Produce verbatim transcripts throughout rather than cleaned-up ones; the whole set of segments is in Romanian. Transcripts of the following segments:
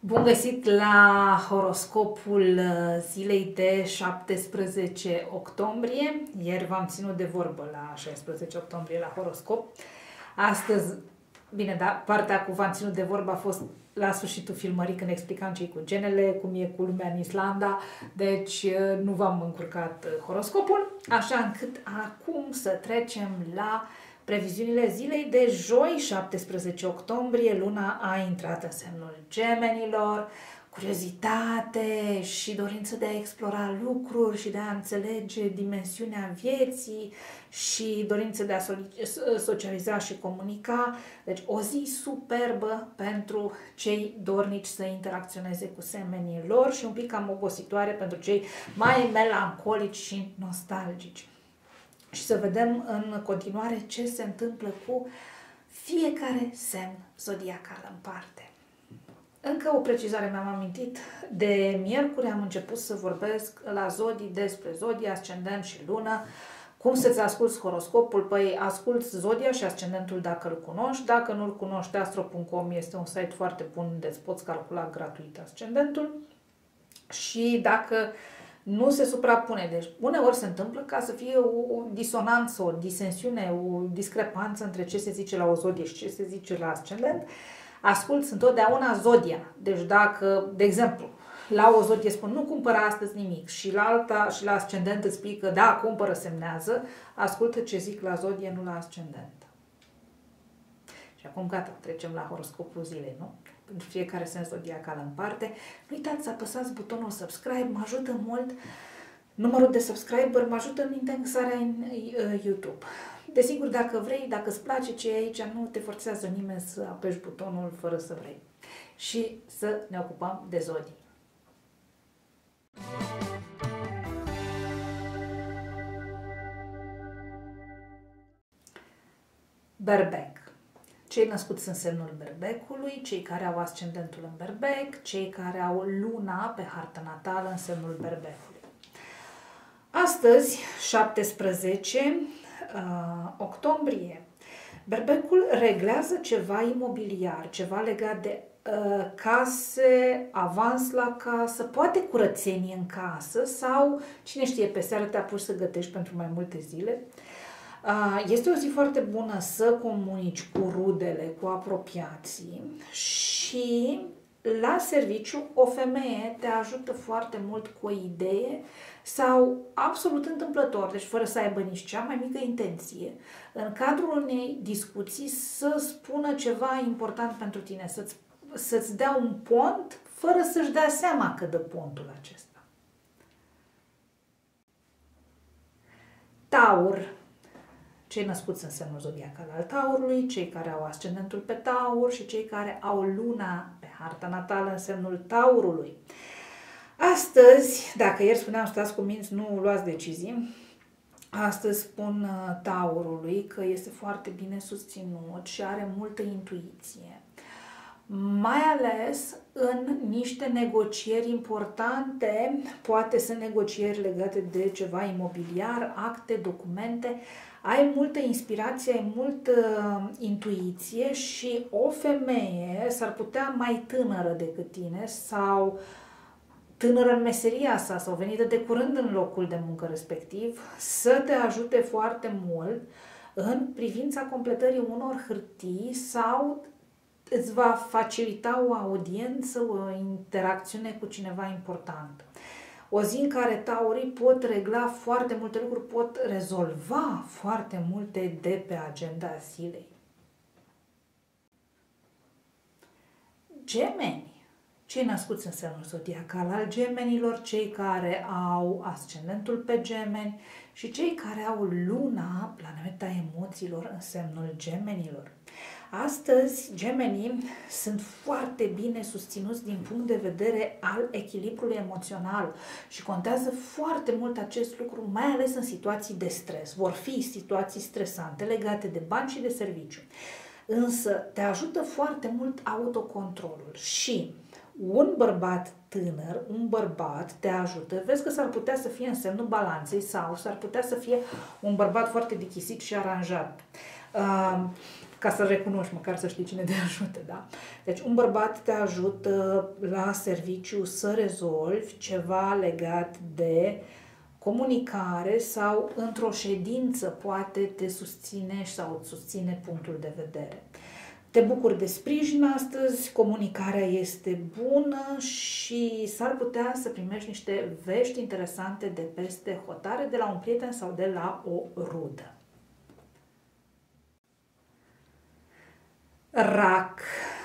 Bun găsit la horoscopul zilei de șaptesprezece octombrie. Ieri v-am ținut de vorbă la șaisprezece octombrie la horoscop. Astăzi, bine, da, partea cu v-am ținut de vorbă a fost la sfârșitul filmării când explicam ce cu genele, cum e cu lumea în Islanda, deci nu v-am încurcat horoscopul, așa încât acum să trecem la previziunile zilei de joi, șaptesprezece octombrie. Luna a intrat în semnul Gemenilor, curiozitate și dorință de a explora lucruri și de a înțelege dimensiunea vieții și dorință de a socializa și comunica. Deci o zi superbă pentru cei dornici să interacționeze cu semenii lor și un pic cam obositoare pentru cei mai melancolici și nostalgici. Și să vedem în continuare ce se întâmplă cu fiecare semn zodiacal în parte. Încă o precizare, mi-am amintit, de miercuri am început să vorbesc la zodii despre zodii, ascendent și lună. Cum să-ți asculți horoscopul? Păi asculți zodia și ascendentul dacă îl cunoști. Dacă nu îl cunoști, astro punct com este un site foarte bun unde îți poți calcula gratuit ascendentul. Și dacă nu se suprapune. Deci uneori se întâmplă ca să fie o disonanță, o disensiune, o discrepanță între ce se zice la o zodie și ce se zice la ascendent. Asculți întotdeauna zodia. Deci dacă, de exemplu, la o zodie spun nu cumpără astăzi nimic și la alta și la ascendent îți spică da, cumpără, semnează, ascultă ce zic la zodie, nu la ascendent. Și acum gata, trecem la horoscopul zilei, nu? Pentru fiecare semn zodiacal în parte. Nu uitați să apăsați butonul subscribe, mă ajută mult. Numărul de subscriber mă ajută în indexarea în YouTube. Desigur, dacă vrei, dacă îți place ce e aici, nu te forțează nimeni să apeși butonul fără să vrei. Și să ne ocupăm de zodii. Berbec. Cei născuți în semnul Berbecului, cei care au ascendentul în Berbec, cei care au luna pe hartă natală în semnul Berbecului. Astăzi, șaptesprezece octombrie, Berbecul reglează ceva imobiliar, ceva legat de uh, case, avans la casă, poate curățenie în casă sau, cine știe, pe seară te apuci să gătești pentru mai multe zile. Este o zi foarte bună să comunici cu rudele, cu apropiații și la serviciu o femeie te ajută foarte mult cu o idee sau absolut întâmplător, deci fără să aibă nici cea mai mică intenție, în cadrul unei discuții să spună ceva important pentru tine, să-ți, să-ți dea un pont fără să-și dea seama că dă pontul acesta. Taur. Cei născuți în semnul zodiacal al Taurului, cei care au ascendentul pe Taur și cei care au luna pe harta natală în semnul Taurului. Astăzi, dacă ieri spuneam stați cu minți, nu luați decizii, astăzi spun Taurului că este foarte bine susținut și are multă intuiție. Mai ales în niște negocieri importante, poate sunt negocieri legate de ceva imobiliar, acte, documente, ai multă inspirație, ai multă intuiție și o femeie s-ar putea mai tânără decât tine sau tânără în meseria sa sau venită de curând în locul de muncă respectiv să te ajute foarte mult în privința completării unor hârtii sau îți va facilita o audiență, o interacțiune cu cineva important. O zi în care taurii pot regla foarte multe lucruri, pot rezolva foarte multe de pe agenda zilei. Gemeni. Cei născuți în semnul zodiacal al Gemenilor, cei care au ascendentul pe Gemeni și cei care au luna, planeta emoțiilor, în semnul Gemenilor. Astăzi, gemenii sunt foarte bine susținuți din punct de vedere al echilibrului emoțional și contează foarte mult acest lucru, mai ales în situații de stres. Vor fi situații stresante legate de bani și de serviciu, însă te ajută foarte mult autocontrolul și un bărbat tânăr, un bărbat te ajută, vezi că s-ar putea să fie în semnul balanței sau s-ar putea să fie un bărbat foarte dichisit și aranjat. ca să recunoști, măcar să știi cine te ajută, da? Deci un bărbat te ajută la serviciu să rezolvi ceva legat de comunicare sau într-o ședință poate te susține sau îți susține punctul de vedere. Te bucuri de sprijin astăzi, comunicarea este bună și s-ar putea să primești niște vești interesante de peste hotare, de la un prieten sau de la o rudă. Rac.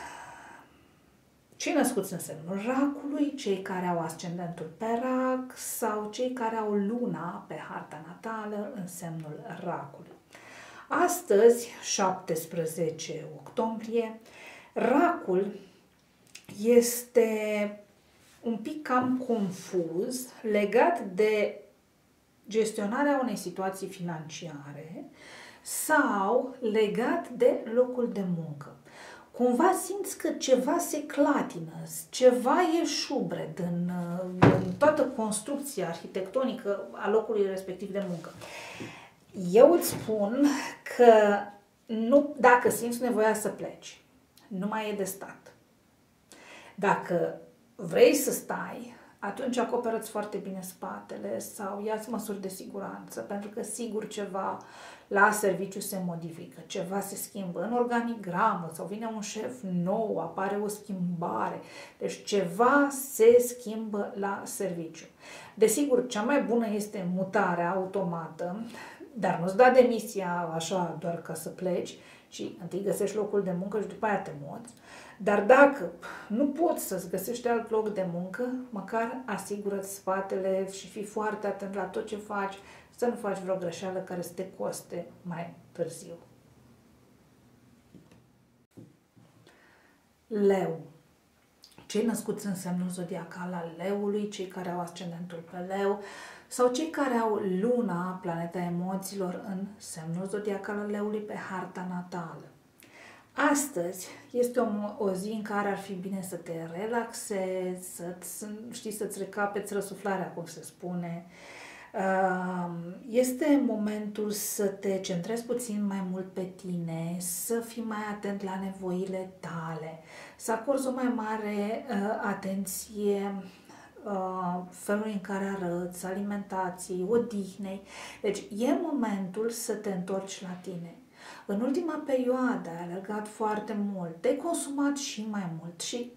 Cei născuți în semnul racului, cei care au ascendentul pe rac sau cei care au luna pe harta natală în semnul racului. Astăzi, șaptesprezece octombrie, racul este un pic cam confuz legat de gestionarea unei situații financiare sau legat de locul de muncă. Cumva simți că ceva se clatină, ceva e șubred în, în toată construcția arhitectonică a locului respectiv de muncă. Eu îți spun că nu, dacă simți nevoia să pleci, nu mai e de stat. Dacă vrei să stai, atunci acoperă-ți foarte bine spatele sau ia-ți măsuri de siguranță, pentru că sigur ceva la serviciu se modifică, ceva se schimbă în organigramă sau vine un șef nou, apare o schimbare, deci ceva se schimbă la serviciu. Desigur, cea mai bună este mutarea automată, dar nu-ți da demisia așa doar ca să pleci, ci întâi găsești locul de muncă și după aia te muți. Dar dacă nu poți să-ți găsești alt loc de muncă, măcar asigură-ți spatele și fii foarte atent la tot ce faci, să nu faci vreo greșeală care să te coste mai târziu. Leu. Cei născuți în semnul zodiacal al leului, cei care au ascendentul pe leu sau cei care au luna, planeta emoțiilor, în semnul zodiacal al leului pe harta natală. Astăzi este o, o zi în care ar fi bine să te relaxezi, să-ți, știi, să-ți recapeți răsuflarea, cum se spune. Este momentul să te centrezi puțin mai mult pe tine, să fii mai atent la nevoile tale, să acorzi o mai mare atenție felului în care arăți, alimentației, odihnei. Deci e momentul să te întorci la tine. În ultima perioadă ai alergat foarte mult, te-ai consumat și mai mult și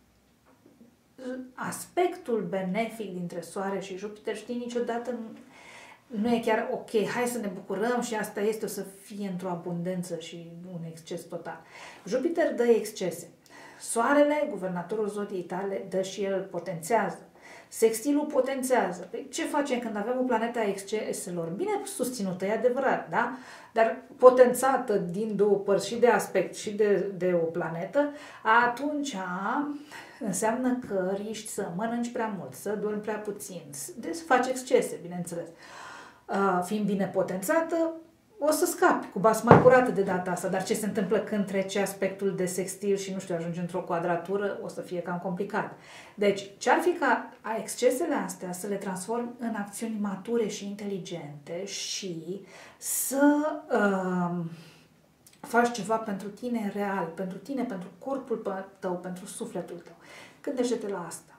aspectul benefic dintre Soare și Jupiter, știi, niciodată nu e chiar ok, hai să ne bucurăm și asta este, o să fie într-o abundență și un exces total. Jupiter dă excese. Soarele, guvernatorul zodiei tale, dă și el, potențează. Sextilul potențează. Păi ce facem când avem o planetă a exceselor? Bine susținută, e adevărat, da? Dar potențată din două părți, și de aspect și de, de o planetă, atunci înseamnă că riști să mănânci prea mult, să dormi prea puțin, deci să faci excese, bineînțeles. Fiind bine potențată, o să scapi cu basma curată de data asta, dar ce se întâmplă când trece aspectul de sextil și, nu știu, ajunge într-o quadratură, o să fie cam complicat. Deci, ce-ar fi ca excesele astea să le transformi în acțiuni mature și inteligente și să uh, faci ceva pentru tine real, pentru tine, pentru corpul tău, pentru sufletul tău. Gândește-te la asta.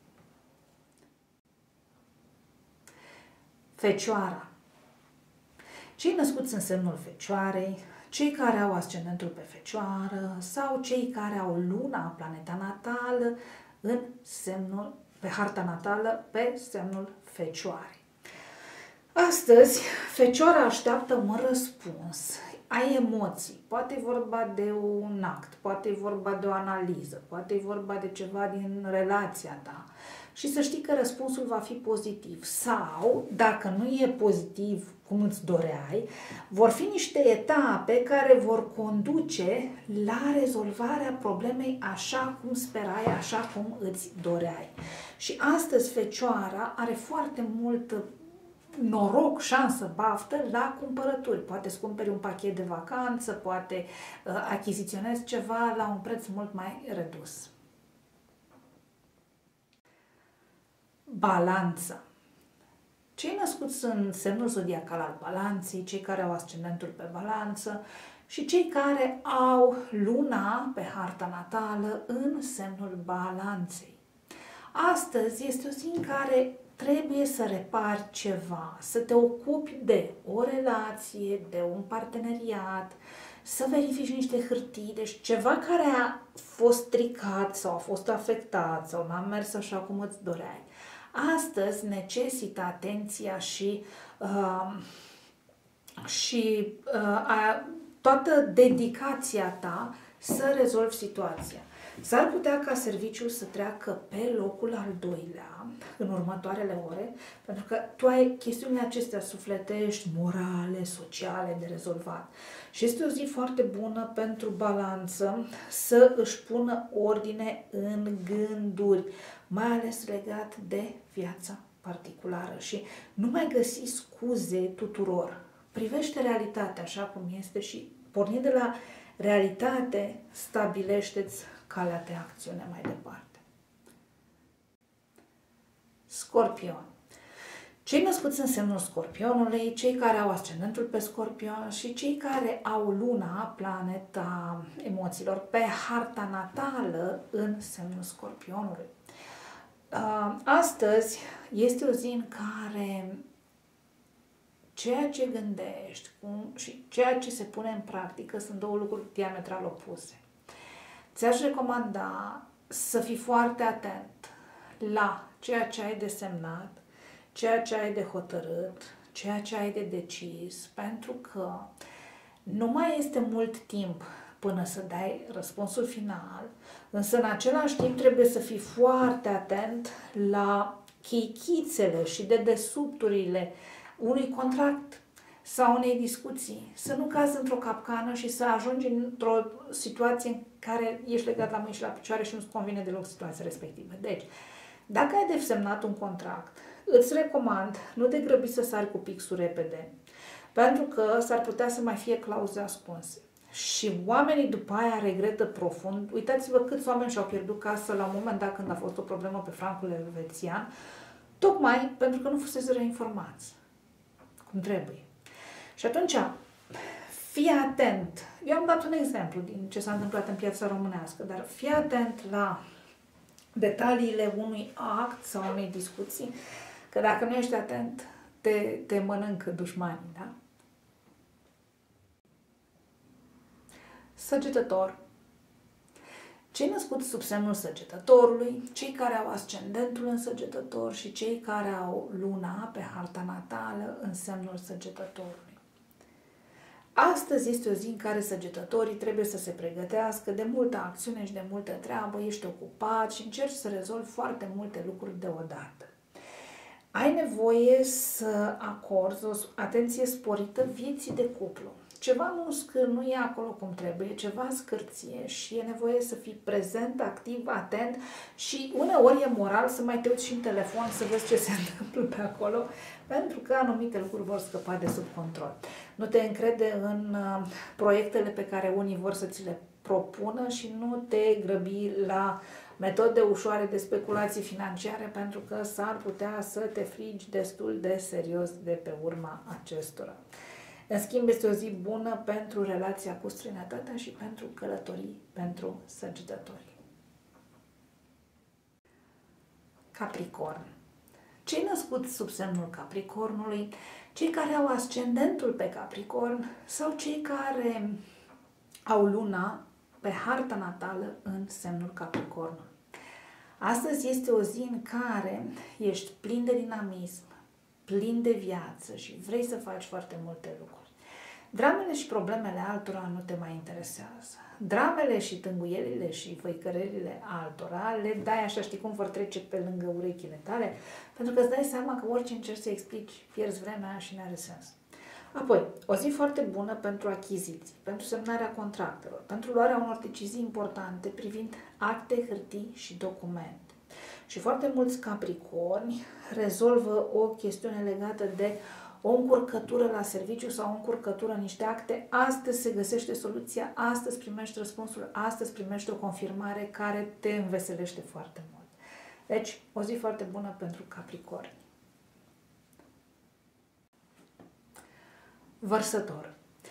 Fecioara. Cei născuți în semnul Fecioarei, cei care au ascendentul pe Fecioară sau cei care au luna, planeta natală, în semnul, pe harta natală, pe semnul Fecioarei. Astăzi, Fecioara așteaptă un răspuns. Ai emoții, poate e vorba de un act, poate e vorba de o analiză, poate e vorba de ceva din relația ta. Și să știi că răspunsul va fi pozitiv. Sau, dacă nu e pozitiv cum îți doreai, vor fi niște etape care vor conduce la rezolvarea problemei așa cum sperai, așa cum îți doreai. Și astăzi Fecioara are foarte mult noroc, șansă, baftă la cumpărături. Poate îți cumperi un pachet de vacanță, poate uh, achiziționezi ceva la un preț mult mai redus. Balanță. Cei născuți în semnul zodiacal al Balanței, cei care au ascendentul pe Balanță, și cei care au luna pe harta natală în semnul balanței. Astăzi este o zi în care trebuie să repari ceva, să te ocupi de o relație, de un parteneriat, să verifici niște hârtii, deci ceva care a fost stricat sau a fost afectat sau n-a mers așa cum îți doreai. Astăzi necesită atenția și, uh, și uh, a, toată dedicația ta să rezolvi situația. S-ar putea ca serviciul să treacă pe locul al doilea în următoarele ore, pentru că tu ai chestiunile acestea sufletești, morale, sociale de rezolvat. Și este o zi foarte bună pentru balanță să își pună ordine în gânduri, mai ales legat de viața particulară. Și nu mai găsi scuze tuturor. Privește realitatea așa cum este și pornind de la realitate, stabilește-ți calea de acțiune mai departe. Scorpion. Cei născuți în semnul Scorpionului, cei care au ascendentul pe Scorpion și cei care au luna, planeta emoțiilor, pe harta natală în semnul Scorpionului. Astăzi este o zi în care ceea ce gândești și ceea ce se pune în practică sunt două lucruri diametral opuse. Ți-aș recomanda să fii foarte atent la ceea ce ai de semnat, ceea ce ai de hotărât, ceea ce ai de decis, pentru că nu mai este mult timp până să dai răspunsul final, însă în același timp trebuie să fii foarte atent la cheichițele și dedesubturile unui contract sau unei discuții, să nu cazi într-o capcană și să ajungi într-o situație în care ești legat la mâini și la picioare și nu-ți convine deloc situația respectivă. Deci, dacă ai de semnat un contract, îți recomand, nu te grăbi să sari cu pixul repede, pentru că s-ar putea să mai fie clauze ascunse. Și oamenii după aia regretă profund. Uitați-vă câți oameni și-au pierdut casă la un moment dat când a fost o problemă pe francul elvețian, tocmai pentru că nu fusese informați cum trebuie. Și atunci, fii atent. Eu am dat un exemplu din ce s-a întâmplat în piața românească, dar fii atent la detaliile unui act sau unei discuții, că dacă nu ești atent, te, te mănâncă dușmanii, da? Săgetător. Cei născuți sub semnul Săgetătorului, cei care au ascendentul în Săgetător și cei care au luna pe harta natală în semnul Săgetătorului. Astăzi este o zi în care săgetătorii trebuie să se pregătească de multă acțiune și de multă treabă, ești ocupat și încerci să rezolvi foarte multe lucruri deodată. Ai nevoie să acorzi o atenție sporită vieții de cuplu. Ceva nu, nu e acolo cum trebuie, ceva scârție și e nevoie să fii prezent, activ, atent și uneori e moral să mai te uiți și în telefon să vezi ce se întâmplă pe acolo, pentru că anumite lucruri vor scăpa de sub control. Nu te încrede în uh, proiectele pe care unii vor să ți le propună și nu te grăbi la metode ușoare de speculații financiare, pentru că s-ar putea să te frigi destul de serios de pe urma acestora. În schimb, este o zi bună pentru relația cu străinătatea și pentru călătorii, pentru săgetători. Capricorn. Cei născuți sub semnul Capricornului, cei care au ascendentul pe Capricorn sau cei care au luna pe harta natală în semnul Capricornului. Astăzi este o zi în care ești plin de dinamism, plin de viață și vrei să faci foarte multe lucruri. Dramele și problemele altora nu te mai interesează. Dramele și tânguielile și văicărelile altora le dai așa, știi cum vor trece pe lângă urechile tale, pentru că îți dai seama că orice încerci să explici, pierzi vremea și nu are sens. Apoi, o zi foarte bună pentru achiziții, pentru semnarea contractelor, pentru luarea unor decizii importante privind acte, hârtii și documente. Și foarte mulți capricorni rezolvă o chestiune legată de o încurcătură la serviciu sau o încurcătură în niște acte. Astăzi se găsește soluția, astăzi primești răspunsul, astăzi primești o confirmare care te înveselește foarte mult. Deci, o zi foarte bună pentru capricorni. Vărsător.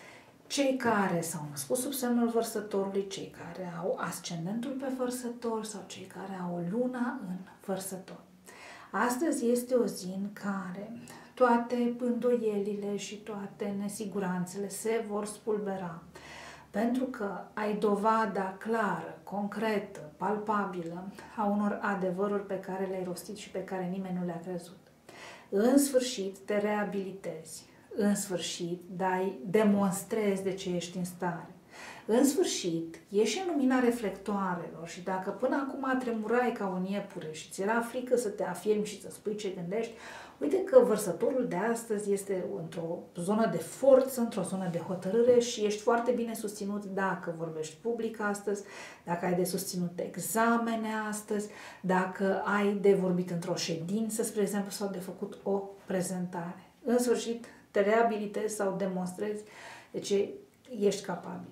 cei care s-au născut sub semnul Vărsătorului, cei care au ascendentul pe Vărsător sau cei care au luna în Vărsător. Astăzi este o zi în care toate îndoielile și toate nesiguranțele se vor spulbera, pentru că ai dovada clară, concretă, palpabilă a unor adevăruri pe care le-ai rostit și pe care nimeni nu le-a crezut. În sfârșit te reabilitezi, în sfârșit dai, demonstrezi de ce ești în stare. În sfârșit, ieși în lumina reflectoarelor și dacă până acum tremurai ca un iepure și ți era frică să te afirmi și să spui ce gândești, uite că Vărsătorul de astăzi este într-o zonă de forță, într-o zonă de hotărâre și ești foarte bine susținut dacă vorbești public astăzi, dacă ai de susținut examene astăzi, dacă ai de vorbit într-o ședință, spre exemplu, sau de făcut o prezentare. În sfârșit, te reabilitezi sau demonstrezi de ce ești capabil.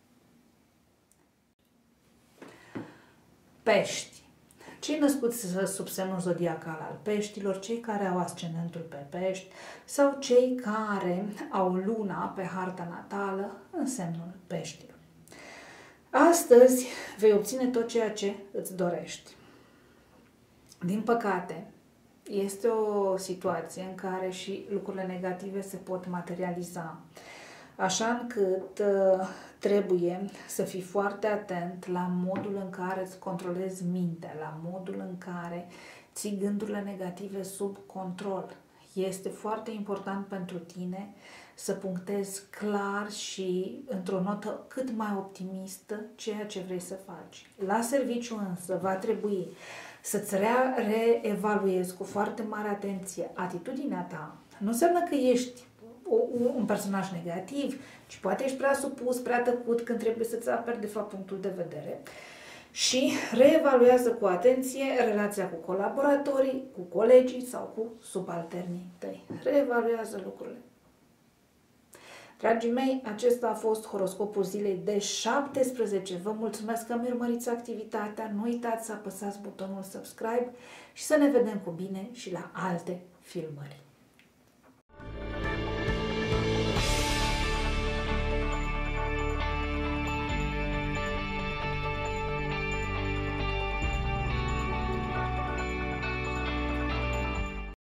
Pești. Cei născuți sub semnul zodiacal al peștilor, cei care au ascendentul pe pești sau cei care au luna pe harta natală în semnul peștilor. Astăzi vei obține tot ceea ce îți dorești. Din păcate, este o situație în care și lucrurile negative se pot materializa, așa încât uh, trebuie să fii foarte atent la modul în care îți controlezi mintea, la modul în care ții gândurile negative sub control. Este foarte important pentru tine să punctezi clar și într-o notă cât mai optimistă ceea ce vrei să faci. La serviciu însă va trebui să-ți reevaluezi cu foarte mare atenție atitudinea ta. Nu înseamnă că ești un personaj negativ, ci poate ești prea supus, prea tăcut când trebuie să-ți aperi de fapt punctul de vedere și reevaluează cu atenție relația cu colaboratorii, cu colegii sau cu subalternii tăi. Reevaluează lucrurile. Dragii mei, acesta a fost horoscopul zilei de șaptesprezece. Vă mulțumesc că mi urmăriți activitatea. Nu uitați să apăsați butonul subscribe și să ne vedem cu bine și la alte filmări.